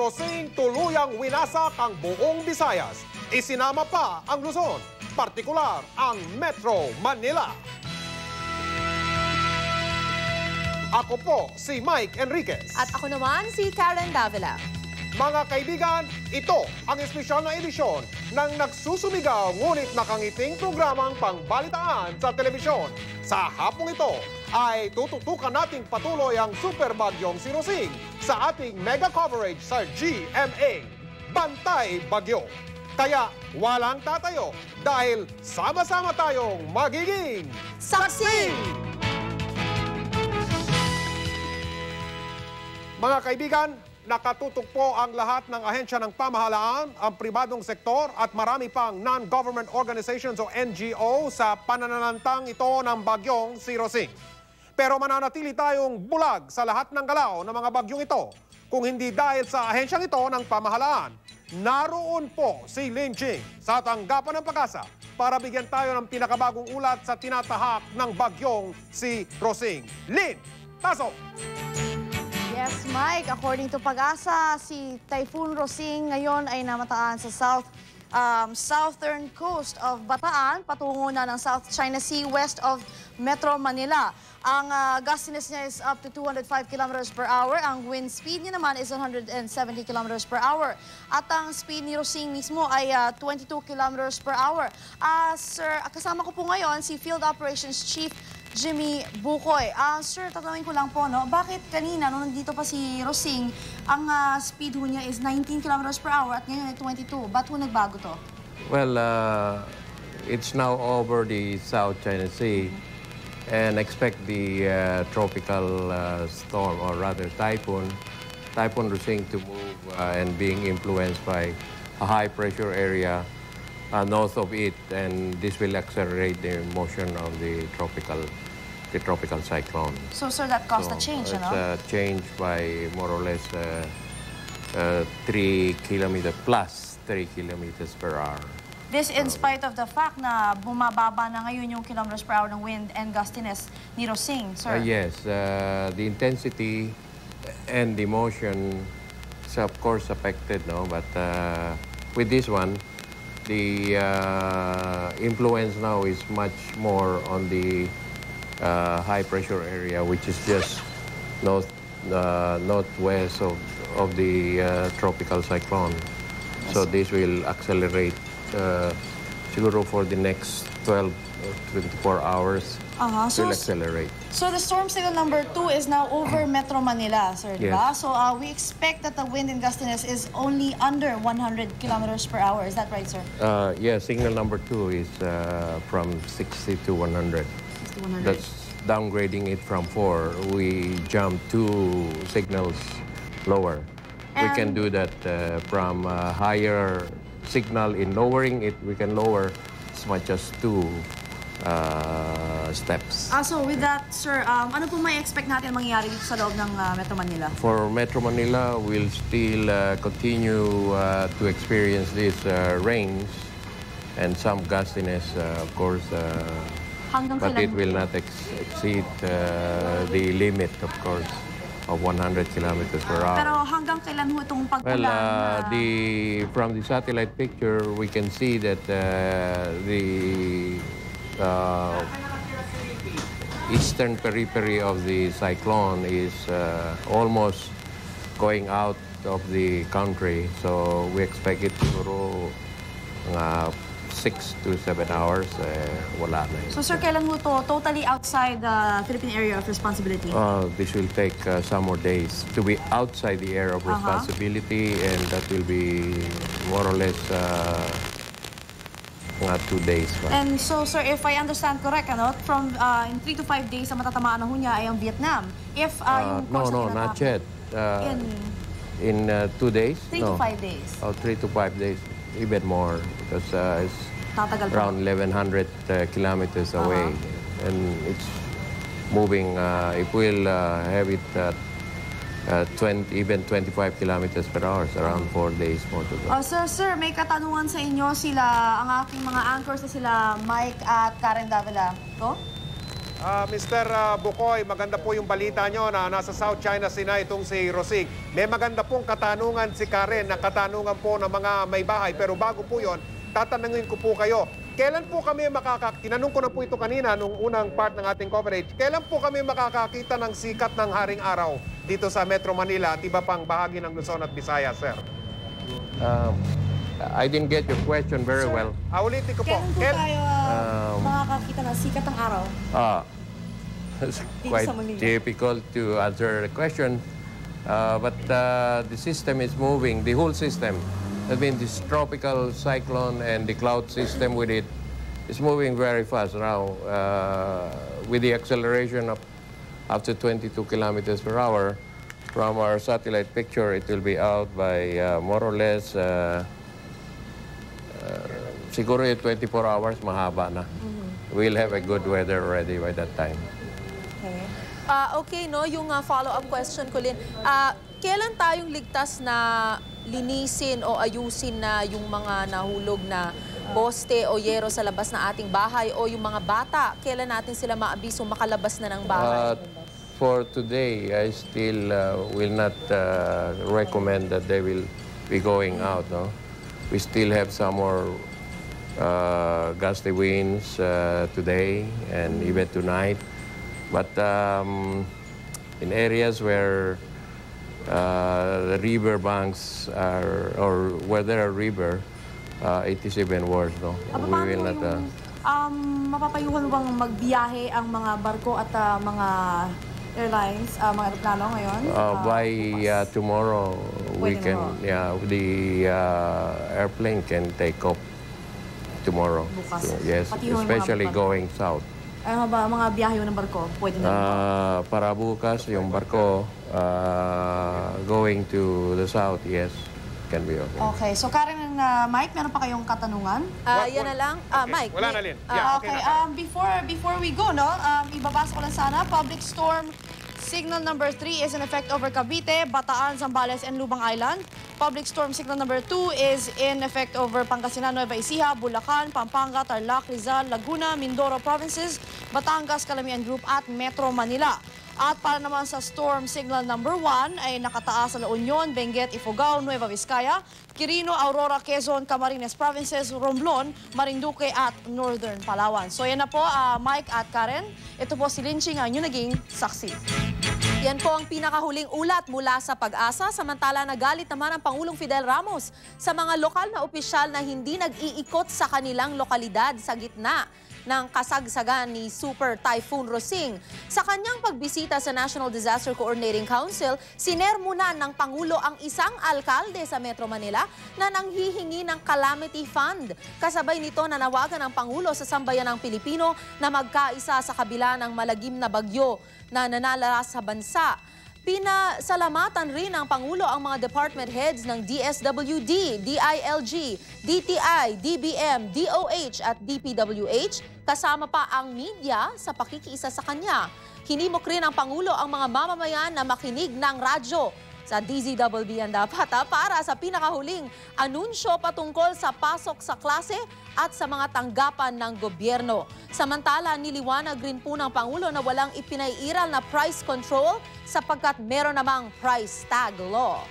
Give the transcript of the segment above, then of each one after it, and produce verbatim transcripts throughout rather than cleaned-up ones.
Rosing tuluyang winasak ang buong Visayas. Isinama pa ang Luzon, partikular ang Metro Manila. Ako po si Mike Enriquez. At ako naman si Karen Davila. Mga kaibigan, ito ang espesyal na edisyon ng nagsusumigaw ngunit nakangiting programang pangbalitaan sa telebisyon. Sa hapong ito ay tututukan nating patuloy ang super bagyong si Rosing sa ating mega coverage sa G M A, Bantay, Bagyo. Kaya walang tatayo dahil sama-sama tayong magiging Saksi! Mga kaibigan, nakatutok po ang lahat ng ahensya ng pamahalaan, ang pribadong sektor at marami pang non-government organizations o N G O sa pananalantang ito ng bagyong si Rosing. Pero mananatili tayong bulag sa lahat ng galaw ng mga bagyong ito kung hindi dahil sa ahensyang ito ng pamahalaan. Naroon po si Lin Ching sa tanggapan ng pag-asa para bigyan tayo ng pinakabagong ulat sa tinatahak ng bagyong si Rosing. Lin, pasok! Yes, Mike. According to Pag-asa, si Typhoon Rosing ngayon ay namataan sa south um, southern coast of Bataan, patungo na ng South China Sea, west of Metro Manila. Ang uh, gustiness niya is up to two hundred five kilometers per hour. Ang wind speed niya naman is one hundred seventy kilometers per hour. At ang speed ni Rosing mismo ay uh, twenty-two kilometers per hour. Uh, sir, kasama ko po ngayon si Field Operations Chief Jimmy Bukoy. Uh, sir, tatanungin ko lang po, no? Bakit kanina, nung nandito pa si Rosing, ang uh, speed ho niya is nineteen kilometers per hour at ngayon ay twenty-two. Ba't ho nagbago to? Well, uh, it's now over the South China Sea and expect the uh, tropical uh, storm, or rather typhoon, Typhoon Rosing to move uh, and being influenced by a high-pressure area Uh, north of it, and this will accelerate the motion of the tropical, the tropical cyclone. So, sir, that caused so a change, it's ano? a change by more or less uh, uh, three kilometers plus three kilometers per hour. This in spite of the fact na bumababa na ngayon yung kilometers per hour ng wind and gustiness ni Rosing, sir. Uh, yes, uh, the intensity and the motion is of course affected, no? But uh, with this one, the uh, influence now is much more on the uh, high-pressure area, which is just north, uh, northwest of, of the uh, tropical cyclone. Yes. So this will accelerate uh, siguro for the next twelve or twenty-four hours. Uh-huh. So, will accelerate. So the storm signal number two is now over Metro Manila, sir, di ba? Yes. So uh, we expect that the wind and gustiness is only under one hundred kilometers per hour. Is that right, sir? Uh, yeah, signal number two is uh, from sixty to one hundred. sixty to one hundred. That's downgrading it from four. We jump two signals lower. And we can do that uh, from uh, higher signal in lowering it. We can lower as much as two uh, steps. Uh, so with that, sir, um, ano po may expect natin mangyayari dito sa loob ng uh, Metro Manila? For Metro Manila, we'll still uh, continue uh, to experience these uh, rains and some gustiness, uh, of course, uh, Hanggang but it kailan? will not ex exceed uh, the limit, of course, of one hundred kilometers per hour. Pero hanggang kailan ho itong pagkulan? Well, uh, na... the from the satellite picture, we can see that uh, the uh, eastern periphery of the cyclone is uh, almost going out of the country. So we expect it to grow uh, six to seven hours. Uh, wala na yun. So, sir, kailan mo to totally outside the Philippine area of responsibility? Uh, this will take uh, some more days to be outside the area of responsibility, uh-huh. and that will be more or less uh, mga two days. Pa. And so, sir, if I understand correct, ano, from uh, in three to five days, ang matatamaan na ho niya ay ang Vietnam. If uh, Uh, yung no, course no, na not yet. Uh, in in uh, two days? three no. to five days. Oh, three to five days, even more, because uh, it's Tatagal pa. around eleven hundred uh, kilometers away, Uh-huh. and it's moving. Uh, it will uh, have it at uh, twenty, even twenty-five kilometers per hour, around four days more to go. Oh, sir, sir, may katanungan sa inyo sila, ang aking mga anchors na sila Mike at Karen Davila. Go? Ah, Mister ah, Bukoy, maganda po yung balita nyo na nasa South China Sea na itong si Rosing. May maganda pong katanungan si Karen na katanungan po ng mga may bahay. Pero bago po yon, tatanungin ko po kayo. Kailan po kami makakakita, tinanong ko na po ito kanina nung unang part ng ating coverage, kailan po kami makakakita ng sikat ng haring araw dito sa Metro Manila at iba pang bahagi ng Luzon at Visayas, sir? Um, I didn't get your question very well. Ah, ulitin ko po. Kailan po Kail- tayo uh, Um, makakakita ng sikat ng araw? Ah, it's quite sa Manila. difficult to answer the question. Uh, but uh, the system is moving, the whole system. I mean, this tropical cyclone and the cloud system with it is moving very fast now. Uh, with the acceleration of up to twenty-two kilometers per hour, from our satellite picture, it will be out by uh, more or less uh, uh, siguro yung twenty-four hours, mahaba na. Mm-hmm. We'll have a good weather already by that time. Okay. Uh, okay, no? Yung uh, follow-up question ko, Lynn. Uh, kailan tayong ligtas na linisin o ayusin na yung mga nahulog na poste o yero sa labas na ating bahay o yung mga bata? Kailan natin sila maabiso makalabas na ng bahay? Uh, for today, I still uh, will not uh, recommend that they will be going out. No? We still have some more uh, gusty winds uh, today and even tonight. But um, in areas where uh, the river banks are, or where there are river, uh, it is even worse. No? Ah, We paano will not. Uh, yung, um, mapapayuhan bang magbiyahe ang mga barko at uh, mga airlines, uh, mga aeroplano ngayon? Uh, by uh, tomorrow, we Pwede can, na ba? yeah, the uh, airplane can take off tomorrow. Bukas. So, yes, Pati yung mga especially barko. going south. Ay, mga, ba, mga biyahe ng barko, pwede na. Uh, para bukas, yung barko uh, going to the south, yes, can be okay. Okay, so Karen and uh, Mike, meron pa kayong katanungan? Ah, Wa- yan wa- na lang. Ah, Okay, Mike. wala may- na, Lynn. ah, Yeah. Ah, okay okay, na. um, before before we go, no, um, ibabasa ko lang sana, public storm signal number three is in effect over Cavite, Bataan, Zambales, and Lubang Island. Public storm signal number two is in effect over Pangasinan, Nueva Ecija, Bulacan, Pampanga, Tarlac, Rizal, Laguna, Mindoro provinces, Batangas, Calamian Group at Metro Manila. At para naman sa storm signal number one ay nakataas sa La Union, Benguet, Ifugao, Nueva Vizcaya, Quirino, Aurora, Quezon, Camarines Provinces, Romblon, Marinduque at Northern Palawan. So yan na po, uh, Mike at Karen. Ito po si Lynching, ang inyong naging saksi. Yan po ang pinakahuling ulat mula sa Pag-asa, samantala nagalit naman ang Pangulong Fidel Ramos sa mga lokal na opisyal na hindi nag-iikot sa kanilang lokalidad sa gitna ng kasagsagan ni Super-Typhoon Rosing. Sa kanyang pagbisita sa National Disaster Coordinating Council, sinermonan ng Pangulo ang isang alkalde sa Metro Manila na nanghihingi ng calamity fund. Kasabay nito nanawagan ng Pangulo sa sambayanang Pilipino na magkaisa sa kabila ng malagim na bagyo na nanalaras sa bansa. Pinasalamatan rin ng Pangulo ang mga department heads ng D S W D, D I L G, D T I, D B M, D O H at D P W H, kasama pa ang media sa pakikiisa sa kanya. Hinimok rin ng Pangulo ang mga mamamayan na makinig ng radyo. Sa D Z W B yan dapat ha, para sa pinakahuling anunsyo patungkol sa pasok sa klase at sa mga tanggapan ng gobyerno. Samantala, niliwanag rin po ng Pangulo na walang ipinaiiral na price control sapagkat meron namang price tag law.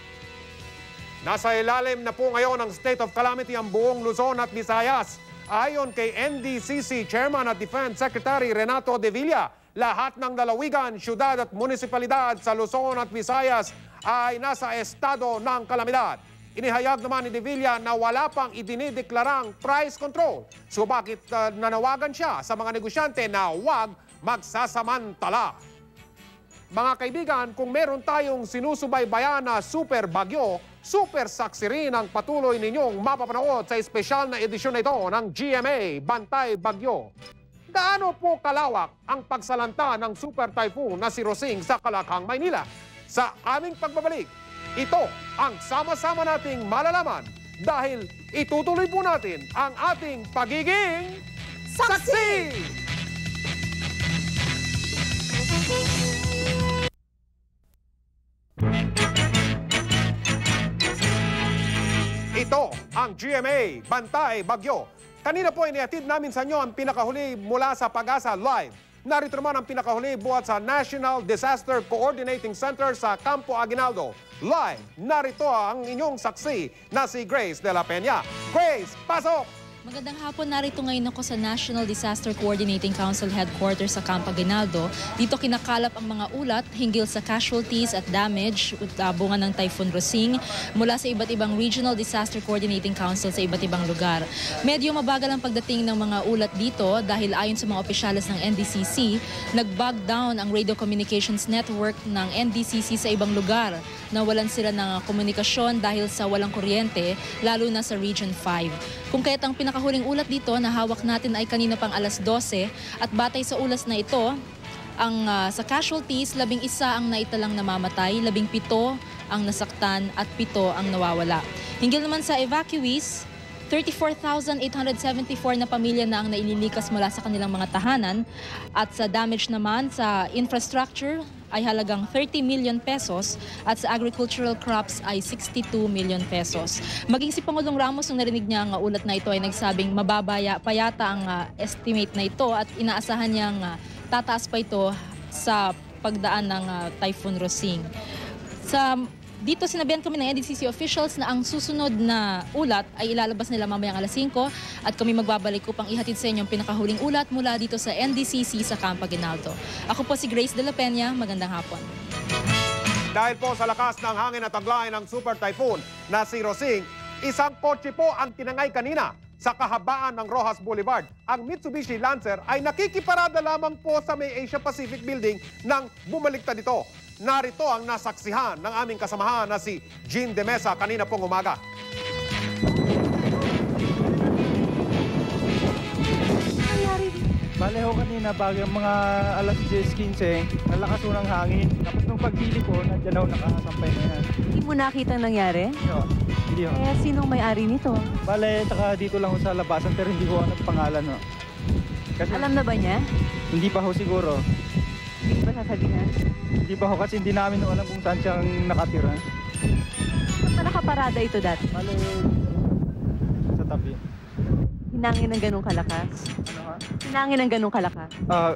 Nasa ilalim na po ngayon ng state of calamity ang buong Luzon at Visayas. Ayon kay N D C C Chairman at Defense Secretary Renato Davila, lahat ng lalawigan, syudad at munisipalidad sa Luzon at Visayas ay nasa estado ng kalamidad. Inihayag naman ni Davila na wala pang idinideklarang price control. So bakit uh, nanawagan siya sa mga negosyante na huwag magsasamantala? Mga kaibigan, kung meron tayong sinusubaybayan na super bagyo, super saksi rin ang patuloy ninyong mapapanood sa espesyal na edisyon na ito ng G M A Bantay Bagyo. Gaano po kalawak ang pagsalanta ng Super-Typhoon na si Rosing sa Kalakang, Maynila? Sa aming pagbabalik, ito ang sama-sama nating malalaman dahil itutuloy po natin ang ating pagiging saksi! Ito ang G M A Bantay Bagyo. Kanina po inihatid namin sa inyo ang pinakahuli mula sa Pag-asa Live. Narito naman ang pinakahuli buhat sa National Disaster Coordinating Center sa Campo Aguinaldo. Live, narito ang inyong saksi na si Grace de la Peña. Grace, pasok! Magandang hapon, narito ngayon ako sa National Disaster Coordinating Council Headquarters sa Campo Aguinaldo. Dito kinakalap ang mga ulat hinggil sa casualties at damage uh, bunga ng Typhoon Rosing mula sa iba't ibang Regional Disaster Coordinating Council sa iba't ibang lugar. Medyo mabagal ang pagdating ng mga ulat dito dahil ayon sa mga opisyales ng N D C C, nag-bog down ang radio communications network ng N D C C sa ibang lugar. Nawalan sila ng komunikasyon dahil sa walang kuryente, lalo na sa Region five. Kung kaya't ang pinakahuling ulat dito na hawak natin ay kanina pang alas dose at batay sa ulas na ito, ang uh, sa casualties, labing isa ang naitalang namamatay, labing pito ang nasaktan at pito ang nawawala. Hinggil naman sa evacuees, thirty-four thousand eight hundred seventy-four na pamilya na ang naililikas mula sa kanilang mga tahanan at sa damage naman sa infrastructure ay halagang thirty million pesos at sa agricultural crops ay sixty-two million pesos. Maging si Pangulong Ramos nung narinig niya ang ulat na ito ay nagsabing mababaya pa yata ang uh, estimate na ito at inaasahan niyang uh, tataas pa ito sa pagdaan ng uh, Typhoon Rosing. Sa Dito sinabihan kami ng N D C C officials na ang susunod na ulat ay ilalabas nila mamayang alas singko at kami magbabalik upang ihatid sa inyo ang pinakahuling ulat mula dito sa N D C C sa Campo Aguinaldo. Ako po si Grace de la Peña. Magandang hapon. Dahil po sa lakas ng hangin at taglay ng Super-Typhoon na si Rosing, isang kotse po ang tinangay kanina sa kahabaan ng Rojas Boulevard. Ang Mitsubishi Lancer ay nakikiparada lamang po sa may Asia Pacific Building nang bumaliktad ito. Narito ang nasaksihan ng aming kasamahan na si Jean de Mesa kanina pong umaga. Bale ho kanina, bago mga alas diyes quince, nalakas ho ng hangin. Tapos nung paghili ko, nandiyan ho nakasampay na yan. Hindi mo nakita nangyari? No, hindi ho. Eh, sinong may-ari nito? Bale, taka dito lang ho sa labasan, pero hindi ko ho nagpangalan ho. Kasi, Alam na ba niya? Hindi pa ho siguro. Hindi ba sasabihan? Hindi pa ho kasi hindi namin ho alam kung saan siyang nakatira. Saan pa nakaparada ito dati? Bale, sa tabi. Hinangin ng ganong kalakas? Ano ha? Hinangin ng ganong kalakas? Ah...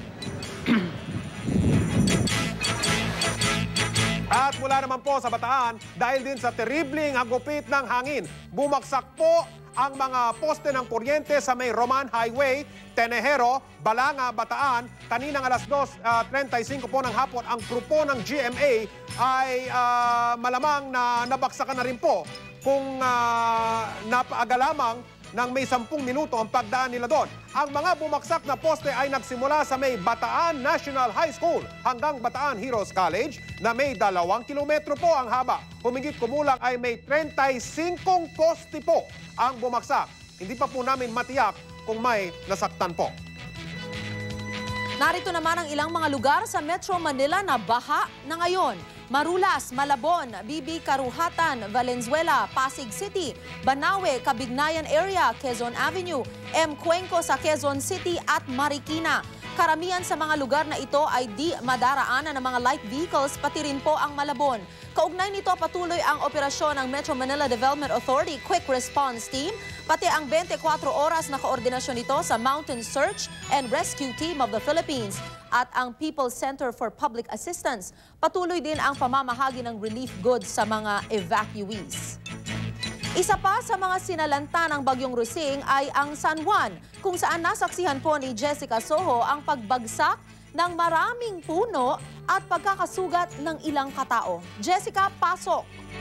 At mula naman po sa Bataan, dahil din sa terribling hagupit ng hangin, bumagsak po ang mga poste ng kuryente sa may Roman Highway, Tenejero, Balanga, Bataan. Kaninang alas dos treinta y cinco po ng hapon, ang grupo ng G M A ay uh, malamang na nabagsakan na rin po kung uh, napaaga lamang ng may sampung minuto ang pagdaan nila doon. Ang mga bumagsak na poste ay nagsimula sa may Bataan National High School hanggang Bataan Heroes College na may dalawang kilometro po ang haba. Humigit kumulang ay may trentaysinco poste po ang bumagsak. Hindi pa po namin matiyak kung may nasaktan po. Narito naman ang ilang mga lugar sa Metro Manila na baha na ngayon. Marulas, Malabon, Bibi, Karuhatan, Valenzuela, Pasig City, Banawe, Cabignayan Area, Quezon Avenue, M. Cuenco sa Quezon City at Marikina. Karamihan sa mga lugar na ito ay di madaraanan ng mga light vehicles, pati rin po ang Malabon. Kaugnay nito patuloy ang operasyon ng Metro Manila Development Authority Quick Response Team, pati ang twenty-four oras na koordinasyon nito sa Mountain Search and Rescue Team of the Philippines at ang People's Center for Public Assistance. Patuloy din ang pamamahagi ng relief goods sa mga evacuees. Isa pa sa mga sinalanta ng Bagyong Rosing ay ang San Juan, kung saan nasaksihan po ni Jessica Soho ang pagbagsak ng maraming puno at pagkakasugat ng ilang katao. Jessica, pasok!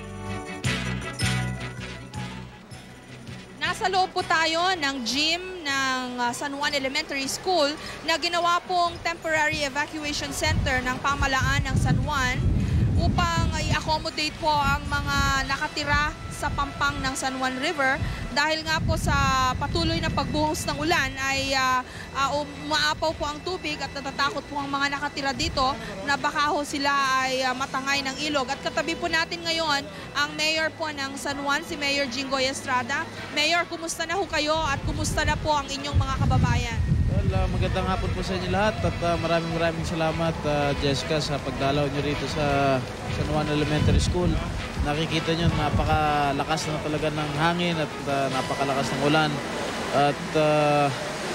Nasa loob po tayo ng gym ng uh, San Juan Elementary School na ginawa pong temporary evacuation center ng pamalaan ng San Juan upang i-accommodate po ang mga nakatira sa pampang ng San Juan River dahil nga po sa patuloy na pagbuhos ng ulan ay uh, uh, umaapaw po ang tubig at natatakot po ang mga nakatira dito na baka ho sila ay uh, matangay ng ilog. At katabi po natin ngayon ang Mayor po ng San Juan, si Mayor Jinggoy Estrada. Mayor, kumusta na ho kayo at kumusta na po ang inyong mga kababayan? Well, uh, magandang hapon po sa inyo lahat at uh, maraming maraming salamat uh, Jessica sa pagdalaw nyo rito sa San Juan Elementary School. Nakikita nyo napakalakas na talaga ng hangin at uh, napakalakas ng ulan. At uh,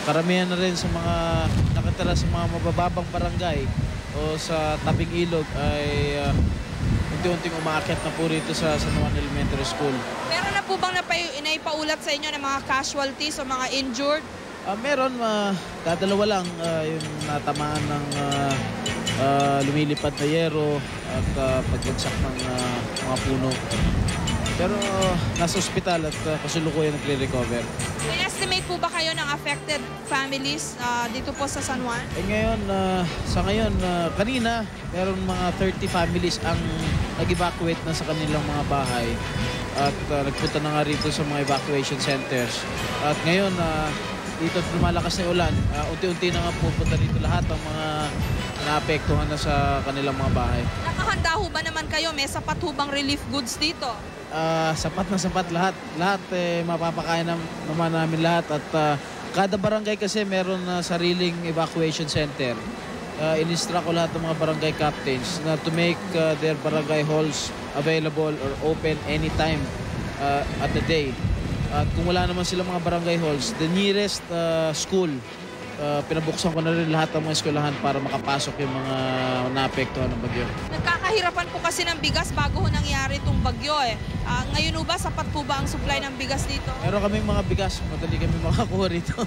karamihan na rin sa mga nakatira sa mga mabababang barangay o sa tabing ilog ay uh, unti-unting umaakyat na po rito sa San Juan Elementary School. Meron na po bang naipaulat sa inyo ng mga casualties o mga injured? Uh, meron, uh, dadalawa lang uh, yung natamaan ng uh, uh, lumilipad na yero at uh, pagbagsak ng uh, mga puno. Pero uh, nasa ospital at uh, kasalukuyan nagre-recover. May estimate po ba kayo ng affected families uh, dito po sa San Juan? Eh ngayon, uh, sa ngayon, uh, kanina, meron mga thirty families ang nag-evacuate na sa kanilang mga bahay. At uh, nagpunta na nga rito sa mga evacuation centers. At ngayon, uh, dito lumalakas na ulan, uh, unti-unti na nga pupunta dito lahat ng mga naapektuhan na sa kanilang mga bahay. Nakahanda ho ba naman kayo? May sapat ho bang relief goods dito? Uh, sapat na sapat lahat. Lahat eh, mapapakain na, naman namin lahat. At uh, kada barangay kasi meron na uh, sariling evacuation center. Uh, in-instruct ko lahat ng mga barangay captains na to make uh, their barangay halls available or open anytime uh, at the day. At kung wala naman sila mga barangay halls, the nearest uh, school, uh, pinabuksan ko na rin lahat ng mga eskwelahan para makapasok yung mga naapektuhan ng bagyo. Nagkakahirapan po kasi ng bigas bago ho nangyari itong bagyo eh. Uh, ngayon ho ba, sapat po ba ang supply ng bigas dito? Meron kaming mga bigas, madali kami makakuha rito.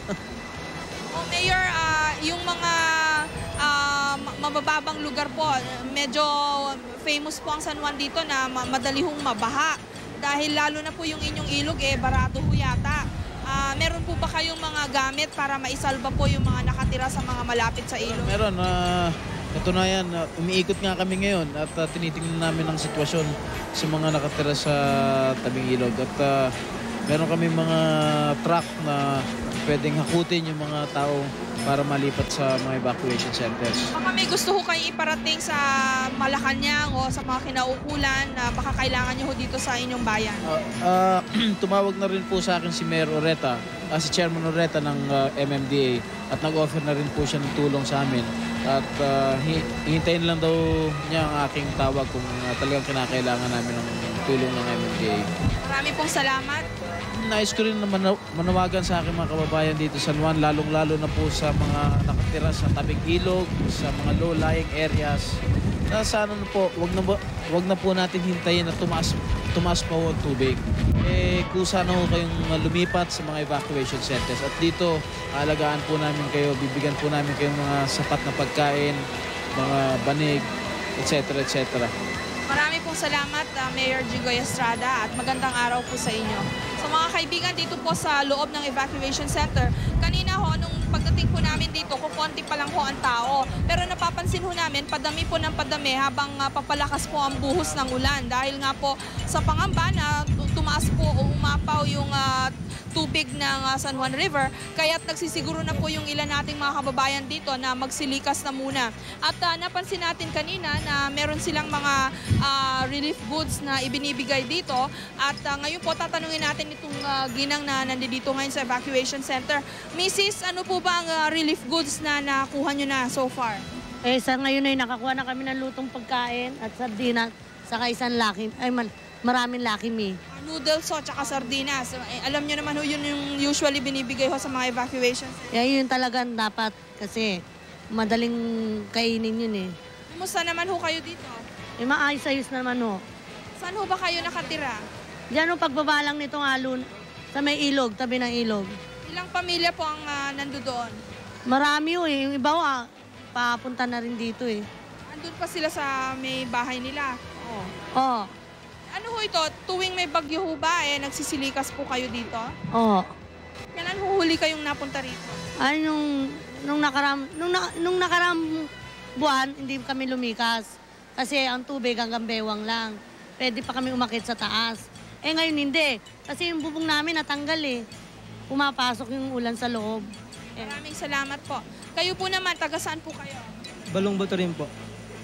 O Mayor, uh, yung mga uh, mabababang lugar po, medyo famous po ang San Juan dito na madali hong mabaha. Dahil lalo na po yung inyong ilog, eh, barado ho yata. Uh, meron po ba kayong mga gamit para maisalba po yung mga nakatira sa mga malapit sa ilog? Meron. Uh, katunayan, uh, umiikot nga kami ngayon at uh, tinitingnan namin ang sitwasyon sa mga nakatira sa tabing ilog. At uh, meron kami mga truck na pwedeng hakutin yung mga tao para malipat sa mga evacuation centers. Baka may gusto ho kayo iparating sa Malacanang o sa mga kinaukulan na baka kailangan nyo ho dito sa inyong bayan? Uh, uh, tumawag na rin po sa akin si Mayor Oreta, uh, si Chairman Oreta ng uh, M M D A at nag-offer na rin po siya ng tulong sa amin. At uh, hihintayin lang daw niya ang aking tawag kung uh, talagang kinakailangan namin ng tulong ng M M D A. Marami pong salamat. Nais ko rin na manawagan sa aking mga kababayan dito sa San Juan, lalong-lalo na po sa mga nakatira sa tabing ilog, sa mga low-lying areas. Na sana na po, wag na, wag na po natin hintayin na tumaas, tumaas pa ho ang tubig. Eh, kusa na ho kayong lumipat sa mga evacuation centers. At dito, alagaan po namin kayo, bibigyan po namin kayong mga sapat na pagkain, mga banig, et cetera et cetera. Marami pong salamat, uh, Mayor Jigoy Estrada, at magandang araw po sa inyo. Sa mga kaibigan dito po sa loob ng evacuation center, kanina ho, nung pagdating po namin dito, kukunti pa lang ho ang tao. Pero napapansin ho namin, padami po ng padami habang uh, papalakas po ang buhos ng ulan. Dahil nga po sa pangamba na tumaas po o umapaw yung uh, tubig ng uh, San Juan River, kaya't nagsisiguro na po yung ilan nating mga kababayan dito na magsilikas na muna. At uh, napansin natin kanina na meron silang mga uh, relief goods na ibinibigay dito. At uh, ngayon po tatanungin natin itong uh, ginang na nandito ngayon sa evacuation center. Missus, ano po ba ang uh, relief goods na nakuha nyo na so far? Eh, sa ngayon ay nakakuha na kami ng lutong pagkain at sardinas, saka isang laki, ay man, maraming laki mi. Noodles o tsaka sardinas. Eh, alam nyo naman ho, yun yung usually binibigay ho sa mga evacuation. Yeah, yun talagang dapat kasi madaling kainin yun eh. Kumusta naman ho kayo dito? Eh, maayos-ayos naman ho. Saan ho ba kayo nakatira? Diyan ho, pagbabalang nitong alon, sa may ilog, tabi ng ilog. Ilang pamilya po ang uh, nandoon? Marami ho eh. Yung iba ho, ah, papunta na rin dito eh. Andun pa sila sa may bahay nila? Oo. Oo. Ano ho ito? Tuwing may bagyo ho ba, eh, nagsisilikas po kayo dito? Oo. Kailan ho huli kayong napunta rito? Ay, nung, nung, nakaram, nung, na, nung nakaram buwan, hindi kami lumikas. Kasi ang tubig hanggang bewang lang. Pwede pa kami umakit sa taas. Eh ngayon hindi. Kasi yung bubong namin natanggal eh. Pumapasok yung ulan sa loob. Eh. Maraming salamat po. Kayo po naman, taga saan po kayo? Balong Bato rin po.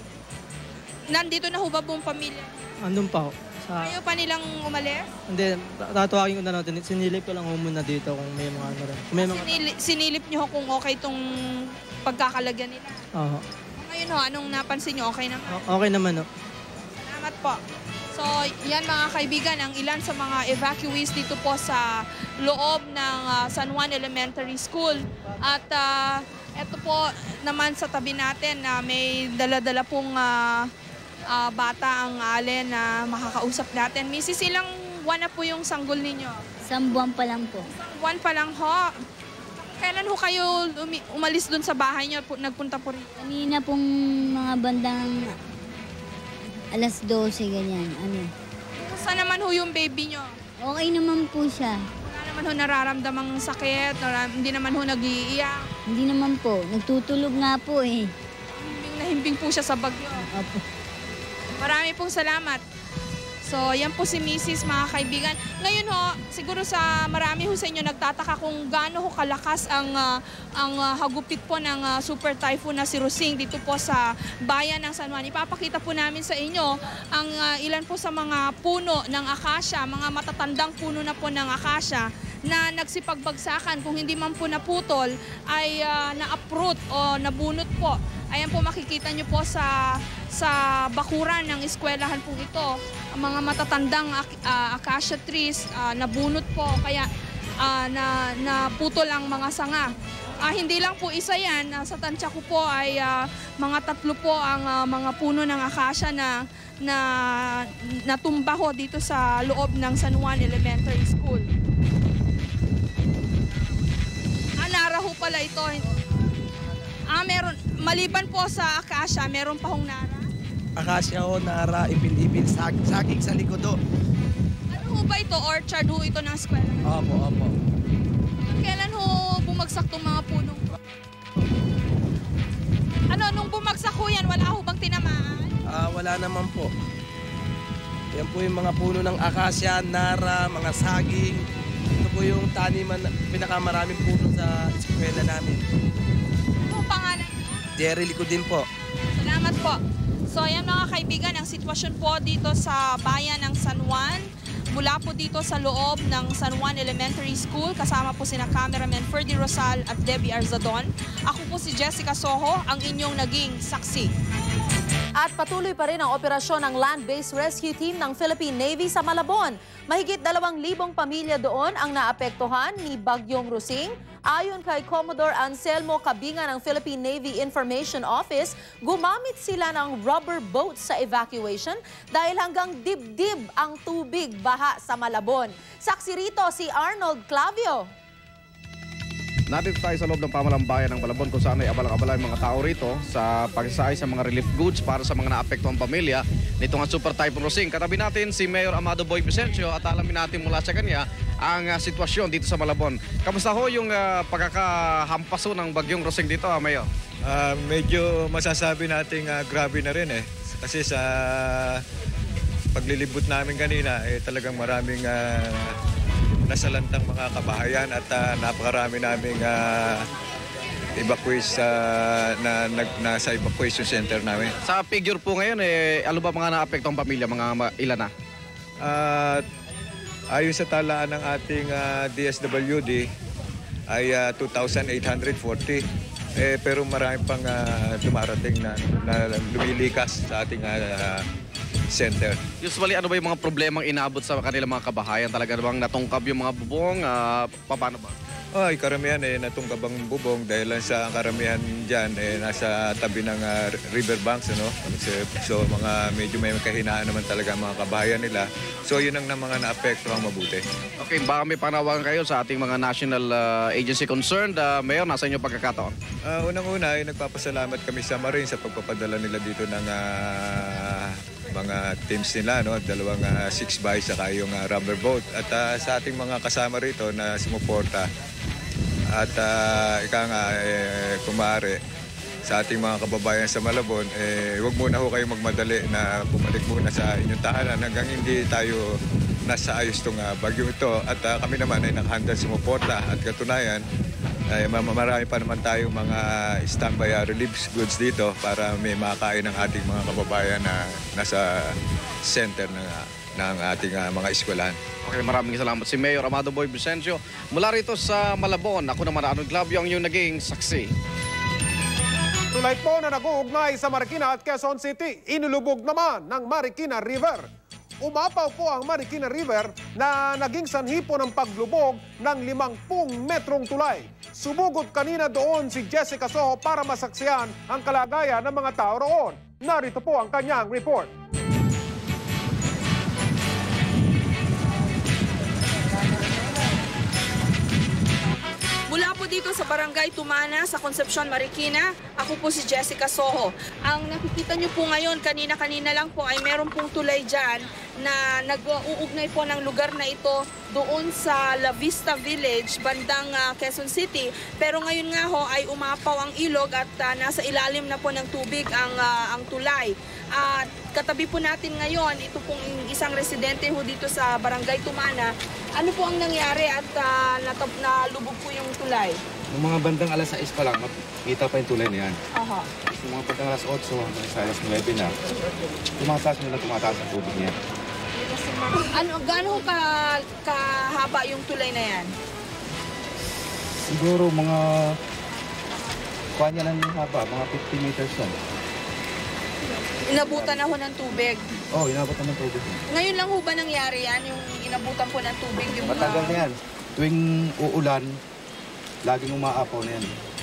Nandito na ho ba buong pamilya? Andun pa ho. Sa... Ayaw pa nilang umalis? Hindi, tatuwagin ko na natin. Sinilip ko lang ho muna dito kung may mga ano rin. May mga... Sinili, sinilip nyo ho kung okay itong pagkakalagyan nila? Oo. Ngayon ho, anong napansin nyo? Okay naman? O okay naman ho. Salamat po. So yan mga kaibigan, ang ilan sa mga evacuees dito po sa loob ng uh, San Juan Elementary School. At uh, ito po naman sa tabi natin na uh, may dala-dala pong uh, uh, bata ang Allen na makakausap natin. Missus, ilang buwan na po yung sanggol ninyo? Isang buwan pa lang po. Isang buwan pa lang ho. Kailan ho kayo umalis dun sa bahay niyo, nagpunta po rin? Kanina pong mga bandang alas dose, ganyan. Ano? Saan naman ho yung baby nyo? Okay naman po siya. Wala naman ho nararamdamang sakit, hindi naman ho nag-iiyak. Hindi naman po. Nagtutulog nga po eh. Himbing na himbing po siya sa bagyo. Opo. Marami pong salamat. So, yan po si Missus mga kaibigan. Ngayon ho, siguro sa marami ho sa inyo nagtataka kung gaano ho kalakas ang, uh, ang uh, hagupit po ng uh, Super Typhoon na si Rosing dito po sa bayan ng San Juan. Ipapakita po namin sa inyo ang uh, ilan po sa mga puno ng akasya, mga matatandang puno na po ng akasya na nagsipagbagsakan. Kung hindi man po naputol, ay uh, na-uproot o nabunot po. Ayan po makikita nyo po sa, sa bakuran ng eskwelahan po ito. Ang mga matatandang uh, acacia trees, uh, nabunot po, kaya uh, na, naputol ang mga sanga. Uh, hindi lang po isa yan, uh, sa tansya ko po ay uh, mga tatlo po ang uh, mga puno ng acacia na, na natumba ho dito sa loob ng San Juan Elementary School. Ah, nara ho pala ito. Ah, meron, maliban po sa acacia, meron pa hong nara? Acacia o nara, ipil-ipil, saging sa likod o. Ano ho ba ito? Orchard ho ito ng eskwela? Opo, opo. Kailan ho bumagsak itong mga punong? Ano, nung bumagsak ho yan, wala ho bang tinamaan? Ah, wala naman po. Yan po yung mga puno ng acacia, nara, mga saging. Ito po yung taniman, pinakamaraming puno sa eskwela namin. Pangalan niyo? Jerry Lico din po. Salamat po. So ayan mga kaibigan, ang sitwasyon po dito sa bayan ng San Juan. Mula po dito sa loob ng San Juan Elementary School, kasama po sina cameraman Ferdy Rosal at Debbie Arzadon. Ako po si Jessica Soho, ang inyong naging saksi. At patuloy pa rin ang operasyon ng Land-Based Rescue Team ng Philippine Navy sa Malabon. Mahigit dalawang libong pamilya doon ang naapektuhan ni Bagyong Rosing. Ayon kay Commodore Anselmo Cabinga ng Philippine Navy Information Office, gumamit sila ng rubber boats sa evacuation dahil hanggang dibdib ang tubig baha sa Malabon. Saksi rito si Arnold Clavio. Nandito tayo sa loob ng pamalambayan ng Malabon kung saan ay abalang-abala yung mga tao rito sa pagsasakay sa mga relief goods para sa mga naapektuang pamilya nito nga Super-Typhoon Rosing. Katabi natin si Mayor Amado Boy Vicencio at alamin natin mula sa kanya ang uh, sitwasyon dito sa Malabon. Kamusta ho yung uh, pagkakahampaso ng Bagyong Rosing dito, uh, Mayor? Uh, medyo masasabi nating uh, grabe na rin eh. Kasi sa paglilibot namin kanina, eh, talagang maraming uh, nasalantang mga kabahayan at uh, napakarami naming uh, evacuees uh, na, na nasa evacuation center namin. Sa figure po ngayon, eh, ano ba mga naapektuang pamilya, mga ilan na? Uh, ayon sa talaan ng ating uh, D S W D ay uh, two thousand eight hundred forty. Eh, pero marami pang uh, dumarating na, na lumilikas sa ating uh, center. Usually, ano ba yung mga problemang inaabot sa kanilang mga kabahayan? Talaga bang natungkab yung mga bubong? Uh, paano ba? Ay, karamihan eh, natungkab ang bubong dahil lang sa karamihan dyan eh, nasa tabi ng uh, riverbanks. Ano? So, so, mga medyo may kahinaan naman talaga ang mga kabahayan nila. So, yun ang na mga naapekto ang mabuti. Okay, baka may panawagan kayo sa ating mga national uh, agency concerned. Uh, Mayor, nasa inyo pagkakataon? Uh, Unang-una, ay nagpapasalamat kami sa Marine sa pagpapadala nila dito ng uh, mga teams nila, no? Dalawang uh, six by saka yung uh, rubber boat. At uh, sa ating mga kasama rito na sumuporta at uh, ika nga, eh, kumare sa ating mga kababayan sa Malabon, eh, huwag muna ho kayo magmadali na bumalik muna sa inyong tahanan hanggang hindi tayo nasa ayos itong uh, bagyo ito. At uh, kami naman ay nakahanda sumuporta at katunayan, ay marami pa naman tayong mga standby uh, relief goods dito para may makakain ng ating mga kababayan na nasa center ng, ng ating uh, mga eskwelahan. Okay, maraming salamat si Mayor Amado Boy Vicencio. Mula rito sa Malabon, ako naman Arnold Clavio, ang iyong naging saksi. Tulay po na nag-uugnay sa Marikina at Quezon City, inulubog naman ng Marikina River. umapaw po ang Marikina River na naging sanhi po ng paglubog ng limangpung metrong tulay. Sumugod kanina doon si Jessica Soho para masaksihan ang kalagayan ng mga tao roon. Narito po ang kanyang report. Mula po dito sa Barangay Tumana sa Concepcion, Marikina, ako po si Jessica Soho. Ang nakikita nyo po ngayon, kanina-kanina lang po ay meron pong tulay dyan na nag-uugnay po ng lugar na ito doon sa La Vista Village, bandang uh, Quezon City. Pero ngayon nga ho ay umapaw ang ilog at uh, nasa ilalim na po ng tubig ang, uh, ang tulay. At uh, katabi po natin ngayon, ito pong isang residente ho dito sa Barangay Tumana. Ano po ang nangyari at uh, nalubog po yung tulay? Yung mga bandang alas sais pa lang, makita pa yung tulay na yan. Aha. Yung mga bandang alas otso, mga alas nuwebe na, tumataas mo na tumataas ang tubig niya. Ano, gaano ka, kahaba yung tulay na yan? Siguro mga, kuha niya lang yung haba, mga fifty meters lang. Inabutan na ho ng tubig? Oo, oh, inabutan ng tubig. Ngayon lang ho ba nangyari yan, yung inabutan po ng tubig? Yung matagal na yan. Tuwing uulan, laging umaapaw na yan.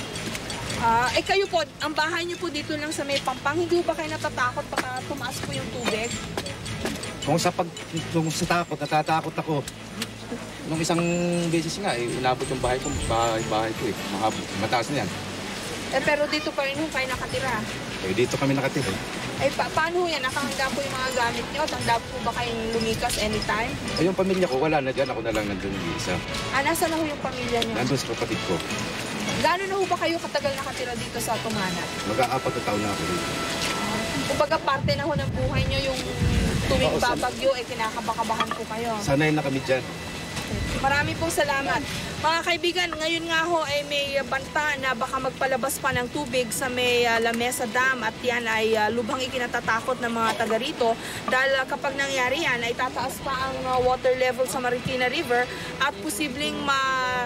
Ah, eh kayo po, ang bahay niyo po dito lang sa may Pampang, hindi ba kayo natatakot baka tumaas po yung tubig? Kung sa pag kung sa takot, natatakot ako. Nung isang beses nga, eh, inabot yung bahay ko, bahay, bahay ko eh. Mataas na yan. Eh pero dito pa rin ho kayo nakatira? Eh dito kami nakatira. Eh pa paano ho yan? Nakahanda po yung mga gamit niyo? Handa po ba kayong lumikas anytime? Eh yung pamilya ko, wala na dyan. Ako na lang nandun yung isa. Ah, nasa na ho yung pamilya niyo? Nandun sa kapatid ko. Gano'n na ho ba kayo katagal nakatira dito sa Tumana? Mag-aapat na taon na ako dito. Kumbaga parte na ho ng buhay niyo yung tuwing babagyo, eh kinakabakabahan po kayo. Sanay na kami dyan. Marami pong salamat. Mga kaibigan, ngayon nga ho ay may banta na baka magpalabas pa ng tubig sa may uh, Lamesa Dam at yan ay uh, lubhang ikinatatakot ng mga taga rito dahil uh, kapag nangyari yan ay tataas pa ang uh, water level sa Marikina River at posibleng ma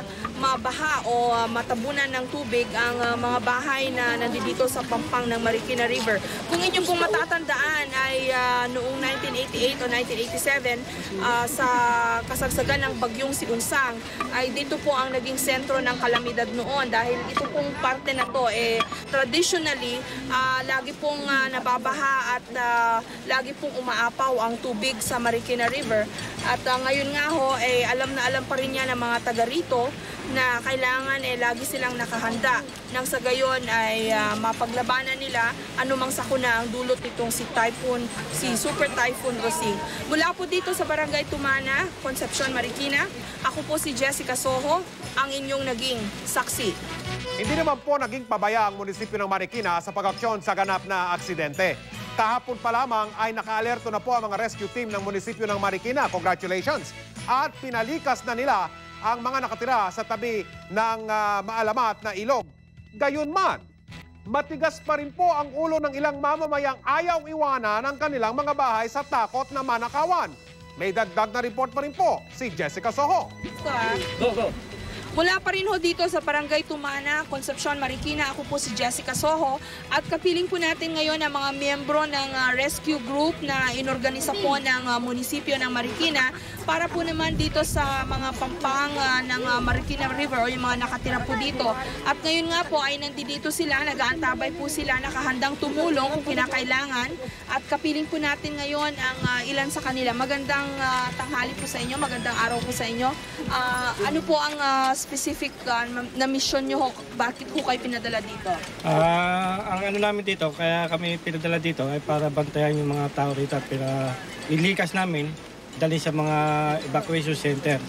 mabaha o uh, matabunan ng tubig ang uh, mga bahay na nandito sa pampang ng Marikina River. Kung inyo pong matatandaan ay uh, noong nineteen eighty-eight o nineteen eighty-seven uh, sa kasagsagan ng bagyong si Unsang ay dito po ang naging sentro ng kalamidad noon dahil ito pong parte na to eh traditionally uh, lagi pong uh, nababaha at uh, lagi pong umaapaw ang tubig sa Marikina River at uh, ngayon nga ho eh alam na alam pa rin niya ng mga taga rito na kailangan eh lagi silang nakahanda nang sa gayon ay uh, mapaglabanan nila anumang sakuna ang dulot nitong si Typhoon, si Super-Typhoon Rosing. Mula po dito sa Barangay Tumana, Concepcion, Marikina, ako po si Jessica Soho, ang inyong naging saksi. Hindi naman po naging pabaya ang munisipyo ng Marikina sa pag-aksyon sa ganap na aksidente. Kahapon pa lamang ay naka-alerto na po ang mga rescue team ng munisipyo ng Marikina. Congratulations! At pinalikas na nila ang mga nakatira sa tabi ng uh, maalamat na ilog. Gayunman, matigas pa rin po ang ulo ng ilang mamamayang ayaw iwanan ang kanilang mga bahay sa takot na manakawan. May dagdag na report pa rin po si Jessica Soho. Go, go. Mula pa rin ho dito sa Barangay Tumana, Concepcion, Marikina, ako po si Jessica Soho at kapiling po natin ngayon ang mga miyembro ng uh, rescue group na inorganisa po ng uh, munisipyo ng Marikina para po naman dito sa mga pampang uh, ng uh, Marikina River o yung mga nakatira po dito. At ngayon nga po ay nandito sila, nag-aantabay po sila, nakahandang tumulong kung kinakailangan at kapiling po natin ngayon ang uh, ilan sa kanila. Magandang uh, tanghali po sa inyo, magandang araw po sa inyo. Uh, ano po ang uh, specific uh, na mission nyo, bakit po kayo pinadala dito? Uh, ang ano namin dito, kaya kami pinadala dito ay para bantayan yung mga tao rito at para ilikas namin dali sa mga evacuation center.